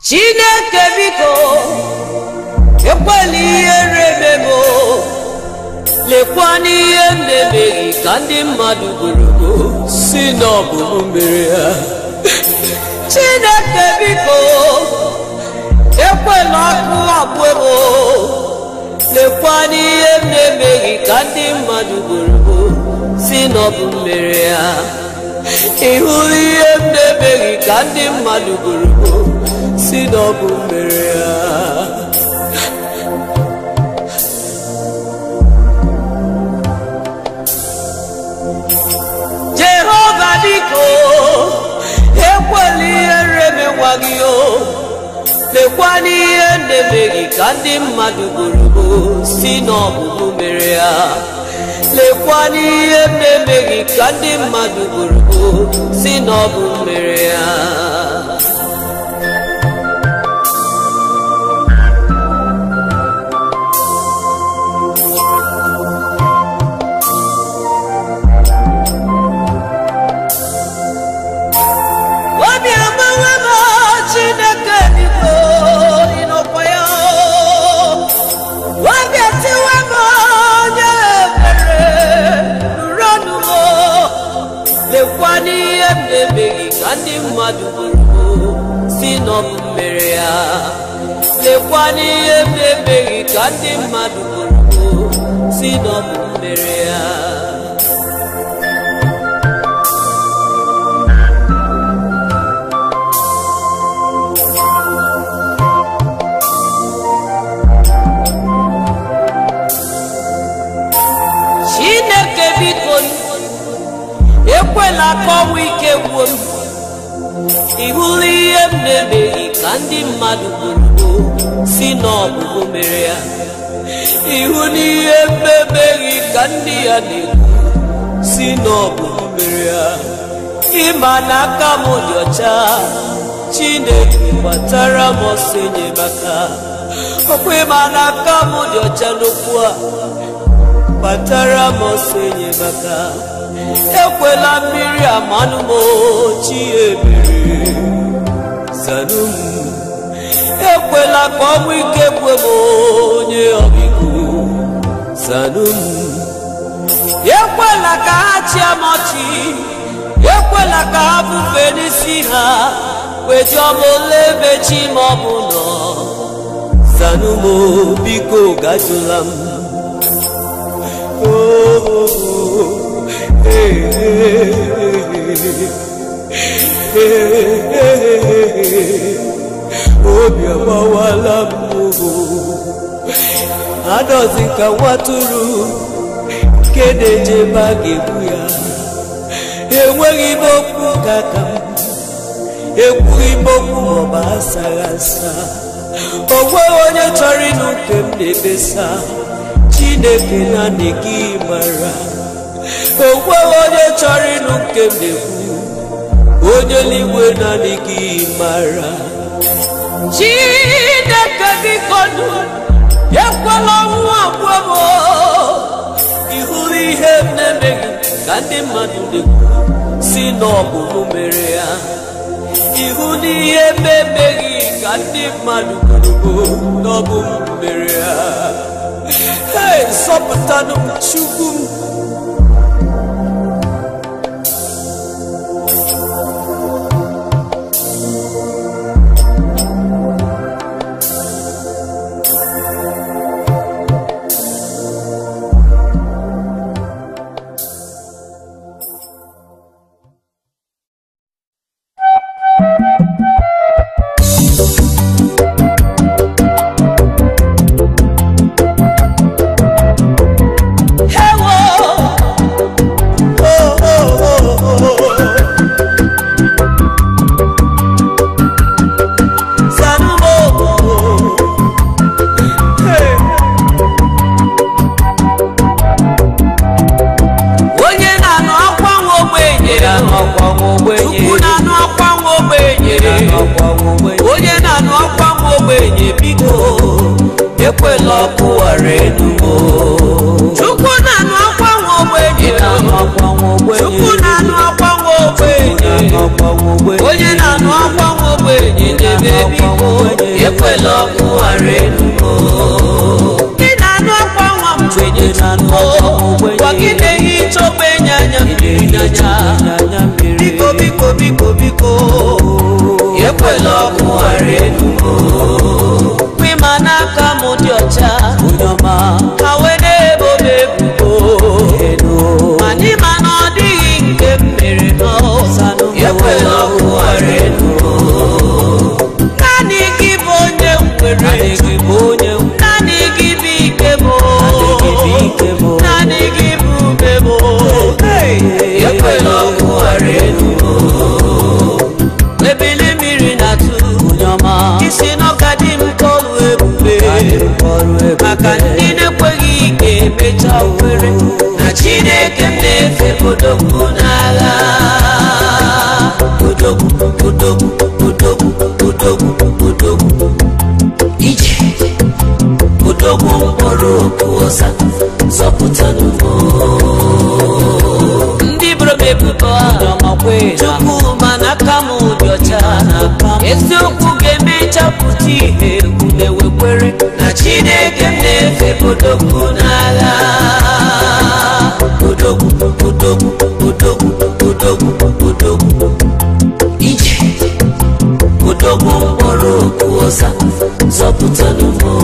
Chineke biko ekweli erememo lekwani emebeghi ka ndị mmadụ gburugo si n'ọbụ mere ya. Chineke biko ekwela ọkụ abụọ lekwani emebeghi ka ndị mmadụ gburugo si n'ọbụ mere ya. Ihụrụ ihe emebeghi ka ndị mmadụ gburugo si n'ọbụ mere ya. Jehova biko ekweli eremewa gị o lekwani ihe emebeghi ka ndị mmadụ gburugo si n'ọbụ mere ya. Lekwani ihe emebeghi ka ndị mmadụ gburugo si n'ọbụ mere ya. Kandi mmadụ gburugburu si n'ọbụ mere ya. Lekwani ihe emebeghi ka ndị mmadụ gburugburu si n'ọbụ mere ya. Chineke biko ekwela ka ọnwụ ike gwuo m. Ihụrụ ihe emebeghi ka ndị mmadụ gburugburu si n'ọbụ mere ya. Ihu n'ihe emebeghi ka ndị ya na-ekwu si n'ọbụ mere ya. Ịma na aka m dị ọcha, Chineke gbatara m ọsọ enyemaka. Ọkwa ịma na aka m dị ọcha n'okwu a, gbatara m ọsọ enyemaka. Ekwela mmiri amanụ m chi ebere zanum. Ekwela ka ọnwụ ike kwe m onye ọbịko zanum. Ekwela ka ha chịa m ọchị, ekwela ka ha bufe n'isi ha wejụọ m ole ebe chi m ọ bụ nọ zanum. Biko gajụla m. Obi agbawala m adọzi ka nwatụrụ nke na-ejebe a ga-egbu ya. Enweghị m okwu ka aka m, ekwughị m okwu maọbụ asaghị asa. O nweghị onye chọrọ ịnụ nke m na-ekpesa, Chineke naanị gị mara. O nweghị onye chọrọ ịnụ nke m na-ekwu, onye eluigwe naanị gị mara. Chineke biko nụ ekwela ọnwụ abụọ m. Ihụrụ ihe m na-emeghi ka ndị mmadụ na-ekwu si n'ọbụ mere ya. Ihu n'ihe m emeghi ka ndị mmadụ gburugburu n'ọbụ mere ya. Sọpụtanụ m Chukwu m. Ekwela ọkụ wara enu Chukwu na-anụ akwa nwa ogbenye. Chukwu na-anụ akwa nwa ogbenye. Onye na-anụ akwa nwa ogbenye na-ebe ekwela ọkụ ghara elu ị na-anụ akwa nwa mgbenye gwa gị na-ehicha ogbenye anya mmiri n'anya biko biko biko biko ekwela ọkụ ghara elu kwima n'aka m dị ọcha ha wee na-ebo m ebubo ma n'ịma na ọ dịghị nke m mere ekwela ọkụ ghara elu naanị gị bụ onye nwere naanị gị bụ ike m naanị gị bụ ube m ekwela ọkụ ghara elu ebili mmiri na-atụ isi n'ọka dị m kọlụ ebube maka ndị na-ekweghị ga-emecha okwere na Chineke m na-efe odogwu n'agha odogwu ije odogwu mkpọrọ okwu ọsa zọpụtanụ ndị bụrụ m ebubo Chukwu ma n'aka m dị ọcha eziokwu ga-emechapụta ihe na-ewekwere na Chineke m na-efe odogwu n'agha odogwu ije odogwu mkpọrọ okwu ọsa zọpụtanụ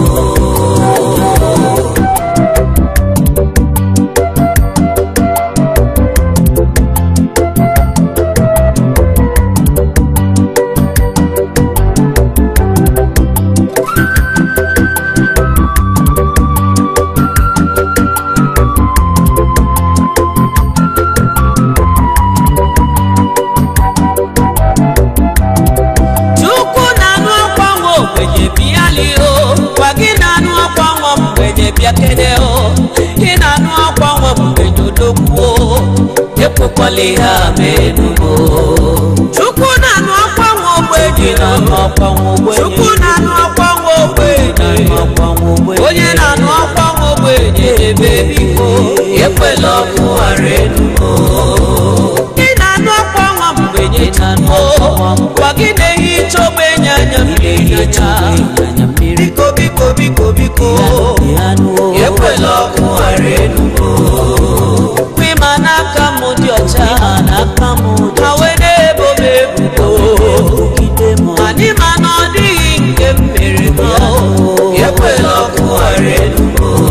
ekwekwala ha menugo Chukwu na-anụ akwa nwa ogbenye Chukwu na-anụ akwa nwa ogbenye onye na-anụ akwa nwa ogbenye ebe biko ekwela ọkụ ghara elu ị na-anụ akwa nwa mgbenye gwa gị na-ehicha ogbenye anya mmiri biko biko biko biko ekwela ọkụ ghara elu kwima n'aka m dị ọcha ha wee na-ebo m ebubo ma n'ịma na ọ dịghị nke m mere ekwela ọkụ ghara elu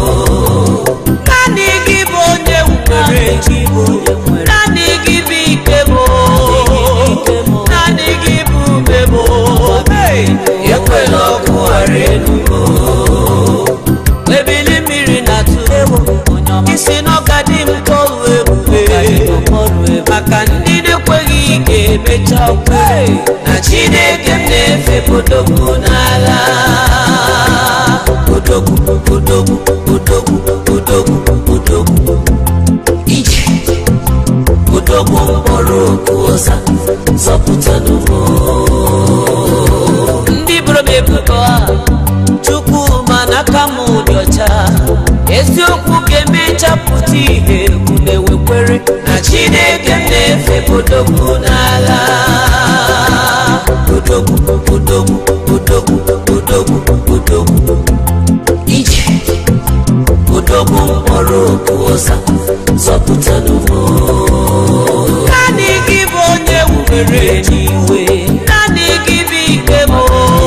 naanị gị bụ onye nwere naanị gị bụ ike m naanị gị bụ ube m ekwela ọkụ ghara elu ebili mmiri na-atụ isi n'ọka dị m kọlụ ebube maka ndị na-ekweghị ga-emecha okwere na Chineke m na-efe odogwu n'agha odogwu ije odogwu mkpọrọ okwu ọsa zọpụtanụ ndị bụrụ m ebubo Chukwu ma n'aka m dị ọcha eziokwu ga-emechapụta ihe na-ewekwere na Chineke m na-efe odogwu n'agha odogwu ije odogwu mkpọrọ okwu ọsa zọpụtanụ naanị gị bụ onye nwere n'iwe naanị gị bụ ike m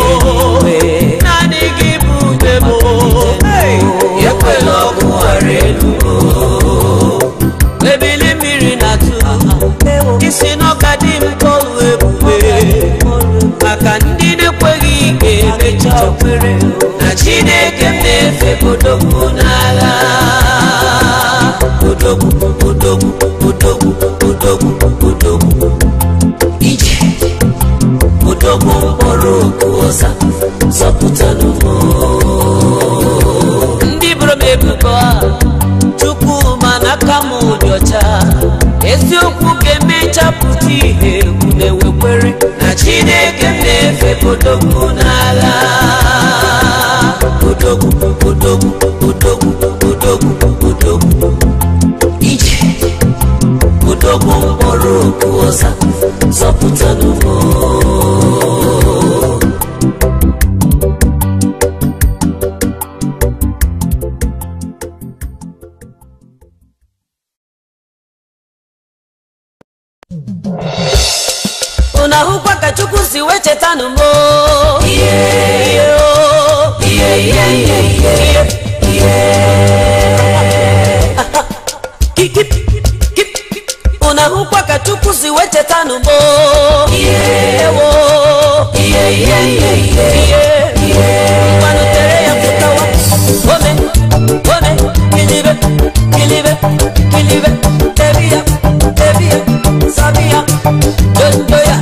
naanị gị bụ ube m ekwela ọkụ ghara elu ebili mmiri na-atụ isi n'ọka dị m kọlụ ebube maka ndị na-ekweghị ga-emecha okwere na Chineke m na-efe odogwu n'agha odogwu ije odogwu mkpọrọ okwu ọsa zọpụtanụ ndị bụrụ m ebubo Chukwu ma n'aka m dị ọcha eziokwu ga-emechapụta ihe na-ewekwere na Chineke m na-efe odogwu n'agha odogwu ije odogwu mkpọrọ okwu ọsa zọpụtanụ chukwuzi wechetanu mo una hukwa ka chukwuzi wechetanu mo kwanu tere ya kutawa ome kilibe tebia sabia jonjo ya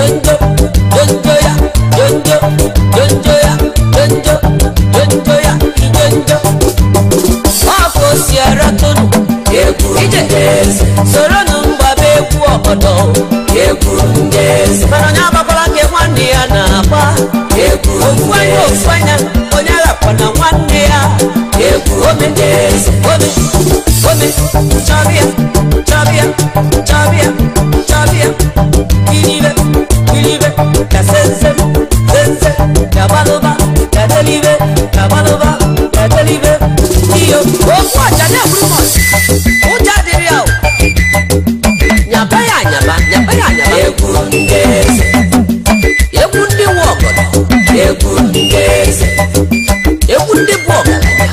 wafo siara tunu ije soronu mbabe ku obodo mana nyabakwala nke nwanne ya na-agba ofanya onye rapọ na nwanne ya ome chabia kilibe ya sense ya baloba ya delive iyo ofu aja na brumos uja diri ya nyaba egwu ndị nwe obodo egwu ndị bụ ọgaranya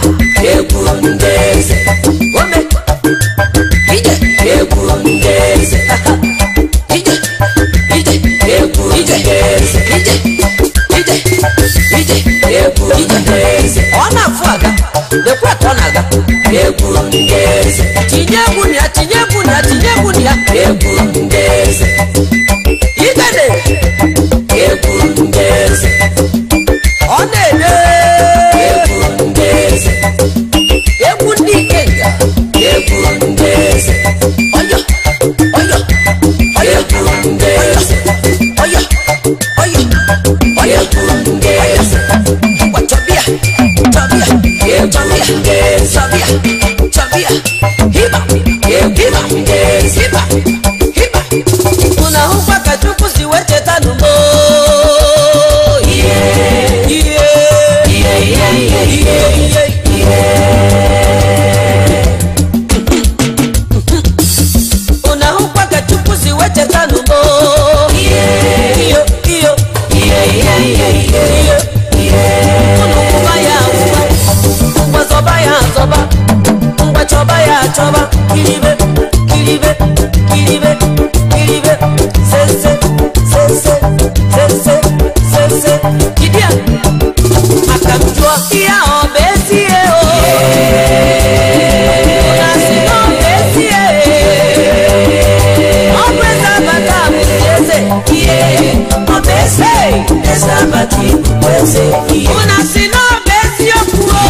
ome ije ọ na-afụ aga dekwa ka ọ na-aga tinye egwu na ya igede ọ na-ele egwu ndị ikenga Chabia, hiba, una hukwa ka chukwuzi wechetanu mo una hukwa ka chukwuzi wechetanu mo choba kilibe sense kidia akamjua ya obesie unasino obesie obreza bata mweze obesie esa bati mweze unasino obesie kuo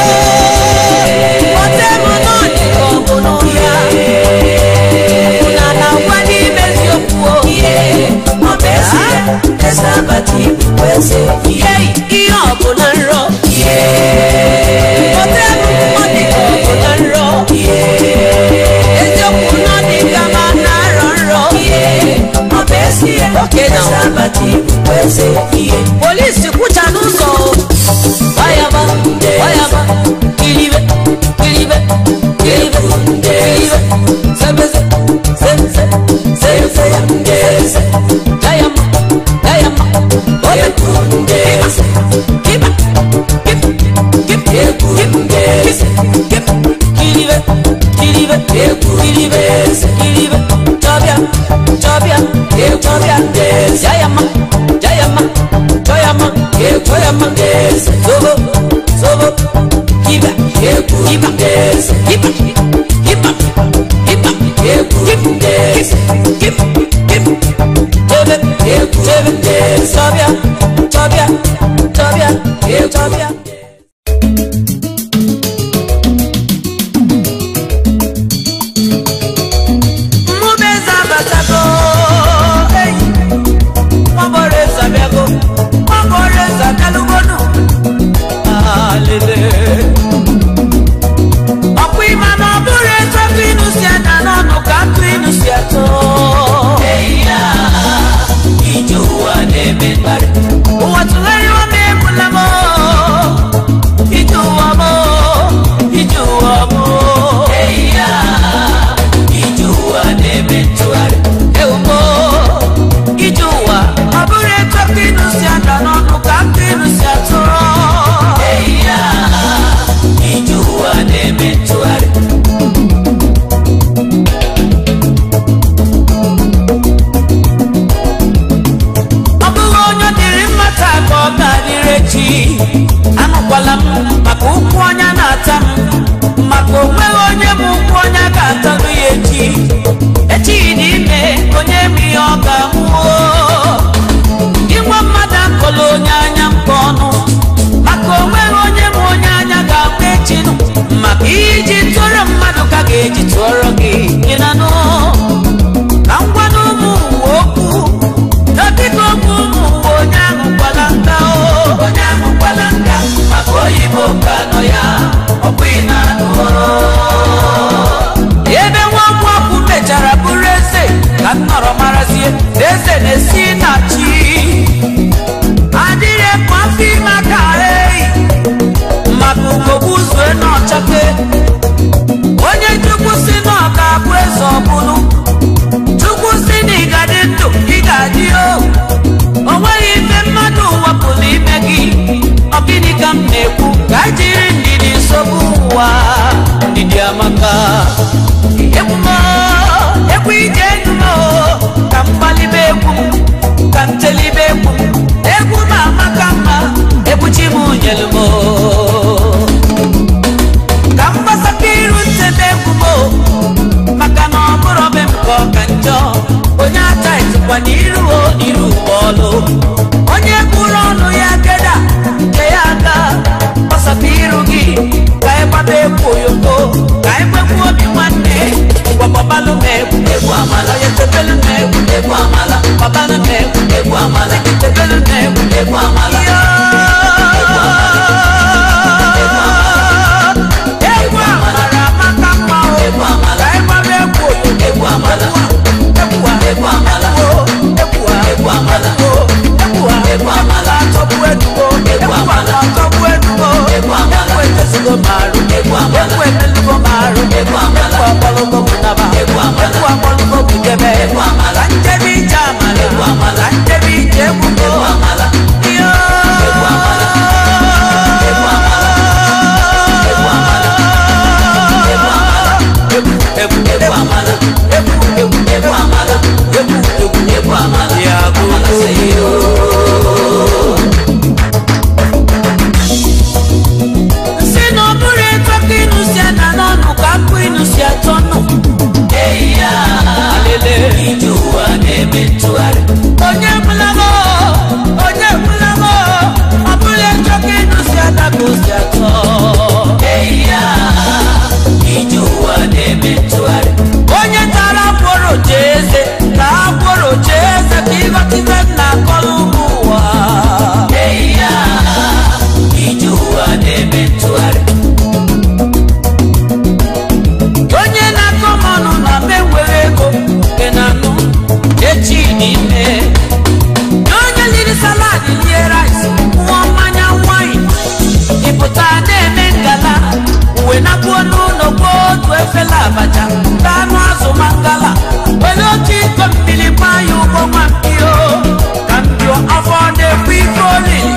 ihe ọbụla nrọ eziokwu nọ dịka ma na-arọ nrọ polisi kwụcha n'ụzọ wayaba kilibe sebeze dayama What kamneku kajiri ndidi sobuwa ndidi amaka ekumo ekuijenumo kampali beku kanteli beku egu mama kama ebuchimu nyelumo kamba sapiru tebekumo makano murobe mko kanjo onyata itukwa niru bolo onye kurono ya keda keyaka pasapirugi kaeba beku yoko kaeba kuobi mwane kwa babalo meku ebu amala yetebelu meku ebu amala babalo meku ebu amala yetebelu meku ebu amala ebu amala makama ebu amala kaeba beku ebu amala ebu amala ebu amala ebu amala tobu edugo ebu amala tobu edugo ebu amala etesugo maru ebu amala etelugo maru ebu amala apologo kunaba ebu amala apologo kujebe ebu amala njebi jamala ebu amala njebi jebugo ebu amala yo ebu amala ebu amala ebu amala ebu amala ebu amala ebu amala ebu amala ya amala seyo sino bure tokinu siana nonu kakwinu siatono eya alele ijuwa nemetuare onye mulamo abule tokinu siana kusiato eya ijuwa nemetuare onye tara kworo jeze kiva na kolubuwa eya ijuwa nemetuare onye na komonu na menwerego kenanu echi n'ime onye liri saladi lie rice nwa mmanya wine ịpụta na-eme ngala uwe na kwuo n'ụlọ kwuo otu efela abacha anụ azụ mangala were otu iko mmiri gbanya ụgbọ nwampio ka mpio afọ na-ekwu ife olili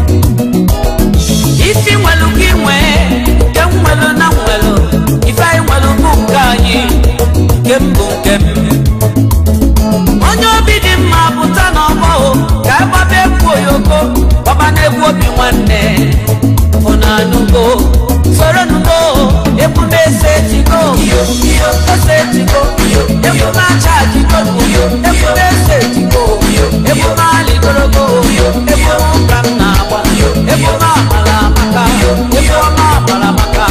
ifi nwelu gị nwee nke nwelu na nwelu ife anyị nwelu bụ nke anyị nke mbụ nke m onye obi dị mma pụta n'ọgbọ ka ịgbaba egwu oyoko gbaba n'egwu obi nwanne ụnanụgo soro nugo egwu na-ese etigo ese etigo egwu na-acha ajigo egwu na-ese etigo egwu na-alịgorogo egwu ka m na-agba egwu na-amala amaka egwu na-amala amaka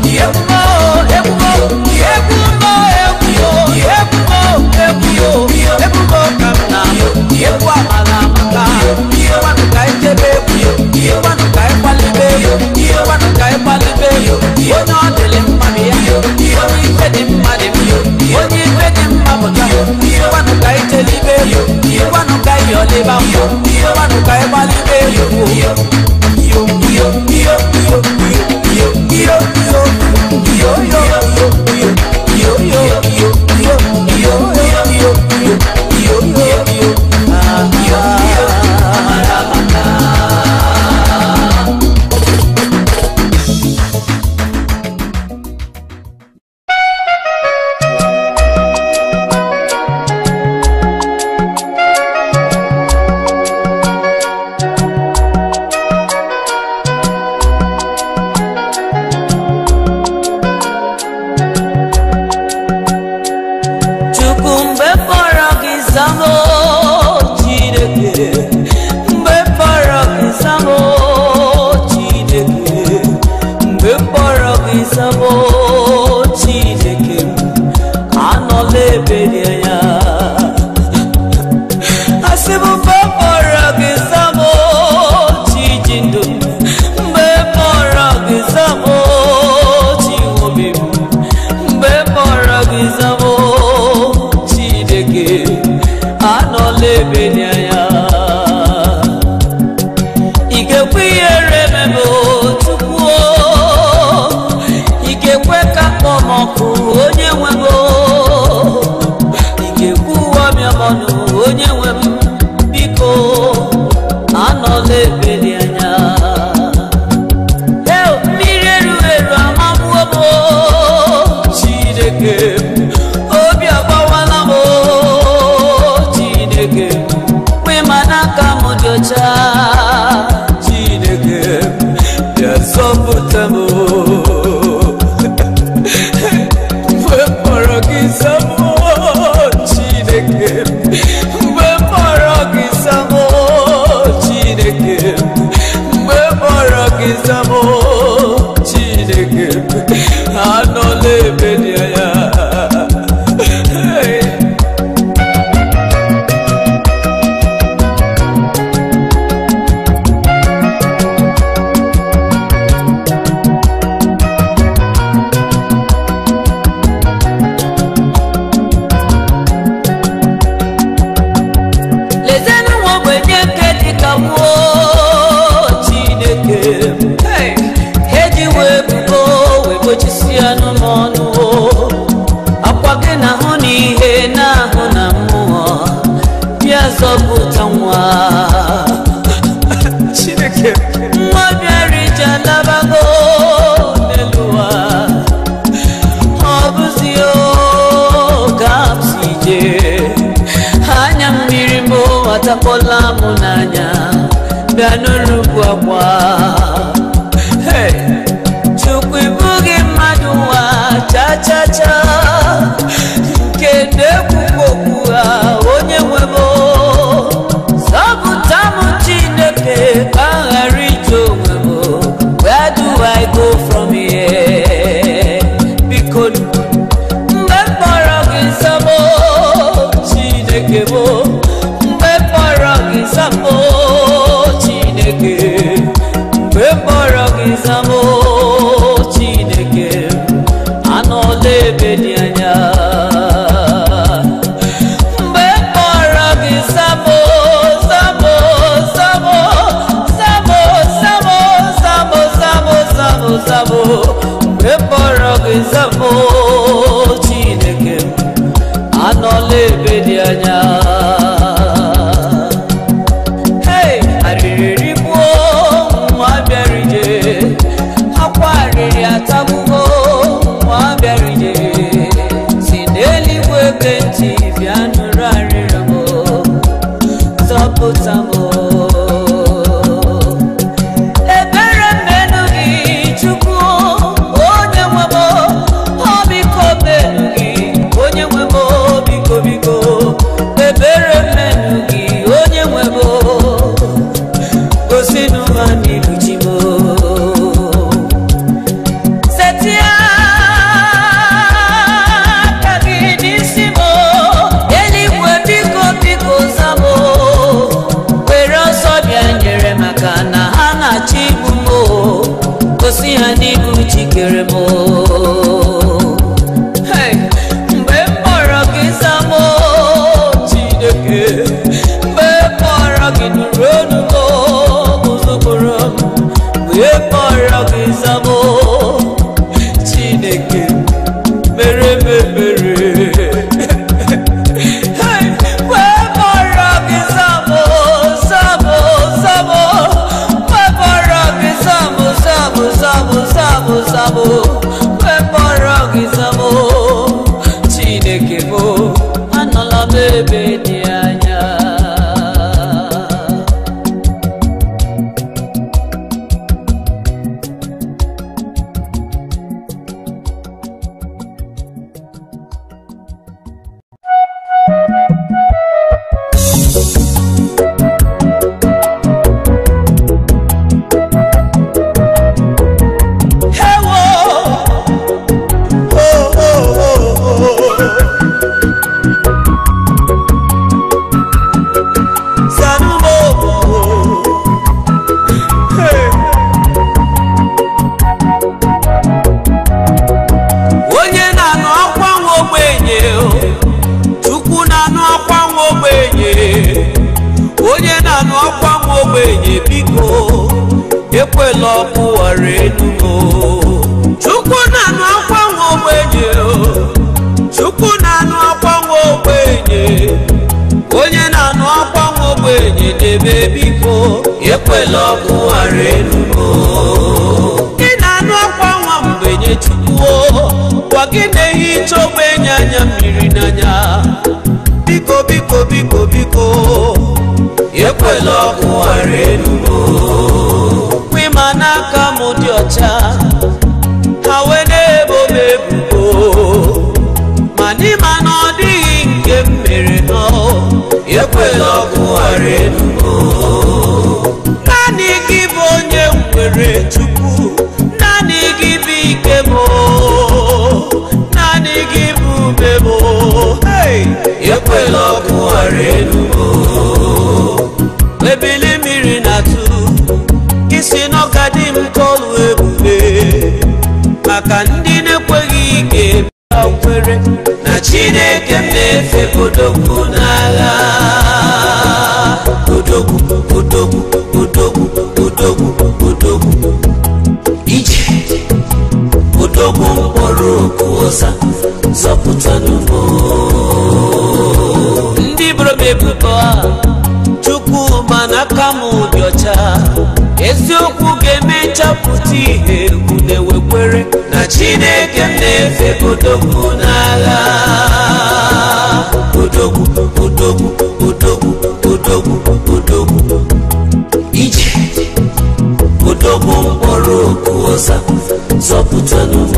egwu ka m na egwu amala amaka egwu ka ijebe egwu ka ịkwali Zabutamo Weparagizamo Chineke Weparagizamo Chineke Weparagizamo Chineke Anole Bediaya Zabutamo Chineke Mwabiarija labago Nelua Obuzio Kapsije Hanya mirimo Atakola munanya Bianuru kwa Hey Chukwibugi maduwa Cha cha cha Kede kukokua Onye webo where do I go from here? Because Mbeparagizamo Chinekebo Mbeparagizamo Chineke Mbeparagizamo Chineke Anole Bedianya Zabo, Weparagizamo Chineke Anole Bedianya Hey, Aririribo Mwabiarije Akwariri atabugo Mwabiarije Sineli webenti Vianurariramo Zabutamo Hey, Mbeparagizamo Chineke Mbeparagizamo Uzukuram Mbeparagizamo Chineke Mere Hey, Mbeparagizamo Zabo Mbeparagizamo Zabo Weparagizamo Chineke mo Anola bebe dianya Biko ekwela ọkụwara enugo Chukwu na-anụ akwa nwa ogbenye Chukwu na-anụ akwa nwa ogbenye Onye na-anụ akwa nwa ogbenye debe biko ekwela ọkụwara enugo Ị na-anụ akwa nwa mgbenye Chukwu Gwa gị na-ehicha ogbenye anya mmiri n'anya Biko ekwela ọkụwara enugo Kwima n'aka m dị ọcha ekwela ọkụ ghara elu m. Naanị gị bụ onye nwere Chukwu, naanị gị bụ ike m, naanị gị bụ ube m. Ekwela ọkụ ghara elu m. Ebili mmiri na-atụ, isi n'ọgadị m kọlụ ebube, maka ndị na-ekweghị ike kwere na Chineke m na-efe odogwu n'agha. Odogwu, odogwu, odogwu, odogwu, odogwu ije, odogwu mkpọrọ okwu ọsa zọpụtanụ m. Ndị buru m ebubo a Chukwu mana aka m dị ọcha, eziokwu ga-emechapụta ihe egwu na-ewekwere na Chineke m na-efe odogwu n'agha. Odogwu, odogwu, odogwu, odogwu, odogwu ije, odogwu mkpọrọ okwu ọsa zọpụtanụ m.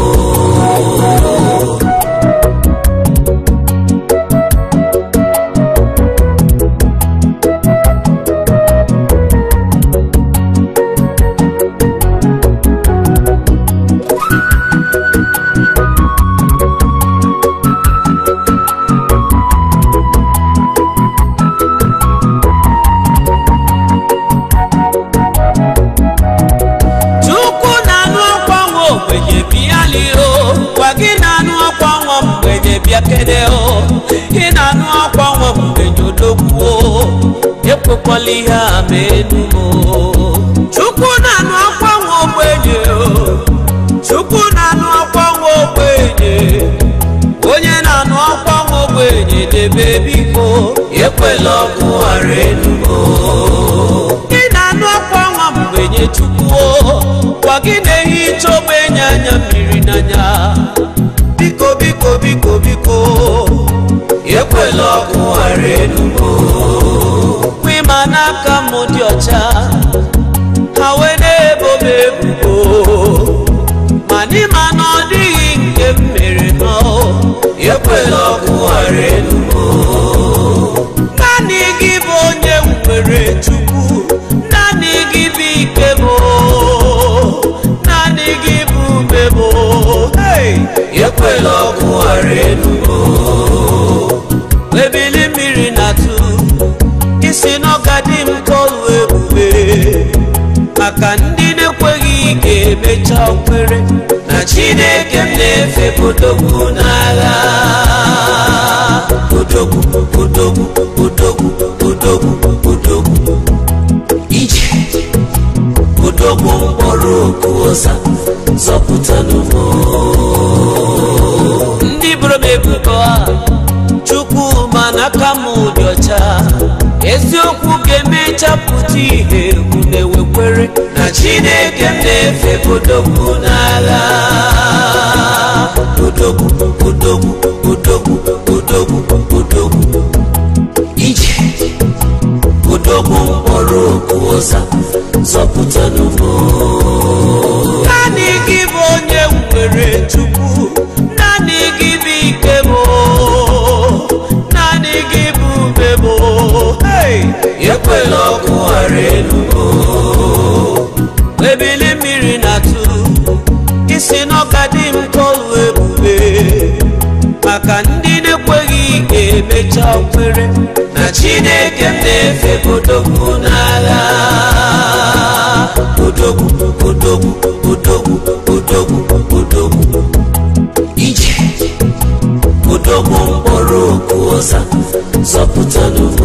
Ị na-anụ akwa nwa mgbenye odogwu, ekwekwala ihe a ma enu m. Chukwu na-anụ akwa nwa ogbenye, Chukwu na-anụ akwa nwa ogbenye, onye na-anụ akwa nwa ogbenye debe biko ekwela ọkụ ghara elu m. Ị na-anụ akwa nwa mgbenye Chukwu, gwa gị na-ehicha ogbenye anya mmiri n'anya, biko biko biko biko ekwela ọkụ ghara elu m. Kwima n'aka m dị ọcha, ha wee na-ebo m ebubo, ma n'ịma na ọ dịghị nke m mere ha. Ekwela ọkụ ghara elu m. Naanị gị bụ onye nwere Chukwu, naanị gị bụ ike m, naanị gị bụ ube m. Ekwela ọkụ ghara elu m. Ebili mmiri na-atụ, isi n'ọgadị m kọlụ ebube, maka ndị na-ekweghị ike emecha kwere na Chineke m na-efe odogwu n'agha. Odogwu, odogwu, odogwu, odogwu, odogwu ije, odogwu mkpọrọ okwu ọsa zọpụtanụ m. Ndị buru m ebubo a Chukwu mana aka m dị ọcha, eziokwu ga-emechapụta ihe egwu na-ewekwere na Chineke m na-efe odogwu n'agha. Odogwu, odogwu, odogwu, odogwu, odogwu ije, odogwu mkpọrọ okwu ọsa zọpụtanụ m. Naanị gị bụ onye nwere Chukwu, naanị gị bụ ike m, naanị gị bụ ube m. Ekwela ọkụ ghara elu m. Ebili mmiri na-atụ, isi n'ọgadị m kọlụ ebube, maka ndị na-ekweghị ike emecha kwere na Chineke m na-efe odogwu n'agha. Odogwu, odogwu, odogwu, odogwu, odogwu ije, odogwu mkpọrọ okwu ọsa zọpụtanụ m.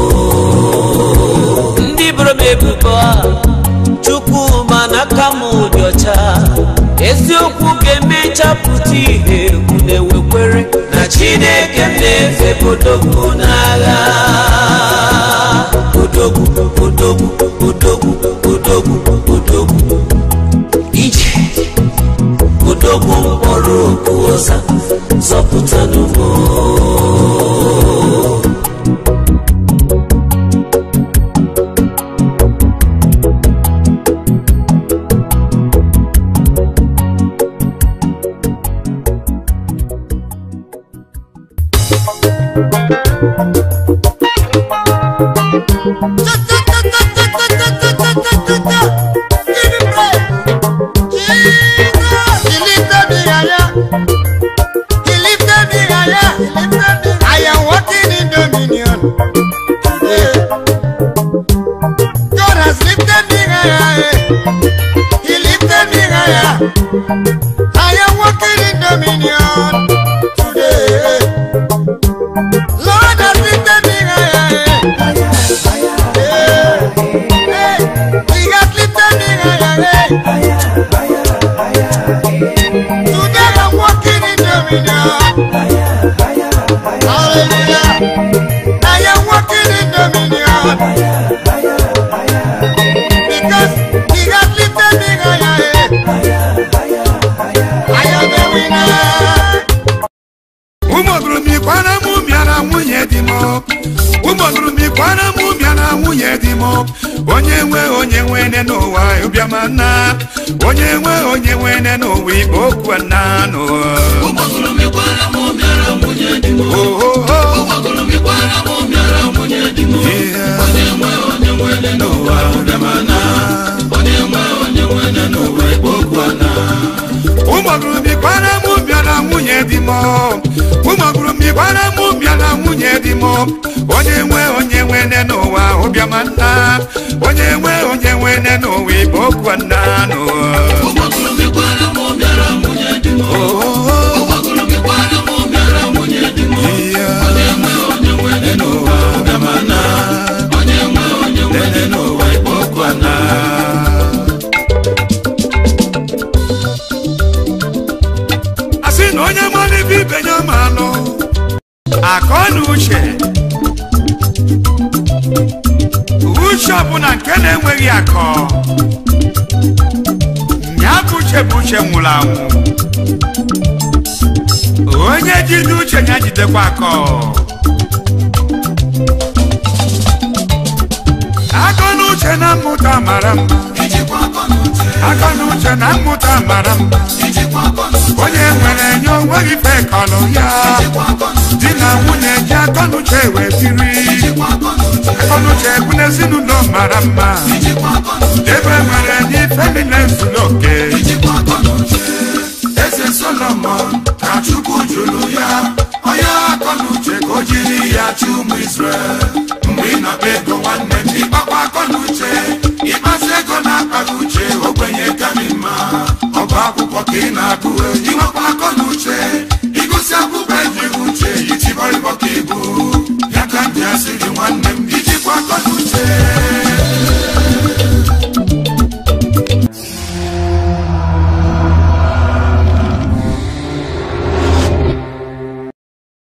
Ndị buru m ebubo a Chukwu mana aka m dị ọcha, eziokwu ga-emechapụta ihe egwu na-ewekwere na Chineke m na-efe odogwu n'agha. Odogwu, odogwu, odogwu, odogwu, odogwu ije, odogwu mkpọrọ okwu ọsa zọpụtanụ m. He lifted me higher. I am walking in dominion today. Lord has lifted me higher. He has lifted me higher. Today I'm walking in dominion. Hallelujah. I am walking in dominion. Because he has lifted me higher. I am a winner. Umogrumi kwana mumiana munye dimo. Umogrumi kwana mumiana munye dimo. Onye nwe neno wa obiamana. Onye nwe neno wi okwana no. Umogrumi kwana mumiana munye dimo. Umogrumi kwana mumiana munye dimo. Onye nwe neno wa obiamana. Onye nwe neno wi okwana. Umogrumi kwana mumiana munye dimo. Umogrumi kwana mumiana munye dimo. Onye nwe neno wa obiamana. Onye nwe neno wi okwana no. Umogrumi kwana mumiana munye dimo. Umogrumi kwana mumiana munye dimo. Onye nwe neno wa obiamana. Onye nwe neno wi okwana. Onye mani bibe nyamano akonu uche ọbụna nke na-enweghị akọ ya bụ uche nwụrụ anwụ onye jide uche ya jidekwa akọ akonu uche na mmụta mara mma akonu uche na mmụta mara mma onye nwere enye onweghị fekọlụ ya di na nwunye ji akọnuche wee biri akọnuche bụ n'ezinụlọ mara mma ebe nwere n'ife niile nzuloke eze Solomon ka Chukwu jụrụ ya onye akọnuche ka o jiri ya chi ụmụ Israel mgbe ị nọba ego nwanne m ịkpakwa akọnuche ịkpasa ego na-akpaghị uche ogbenye gami mma ọba akwụkwọ ka ị na-agụ inwekwa akọnuche ịgụsị akwụkwọ ejighị uche itibọrịbọ ka ibu ya ka ndị asịrị nwanne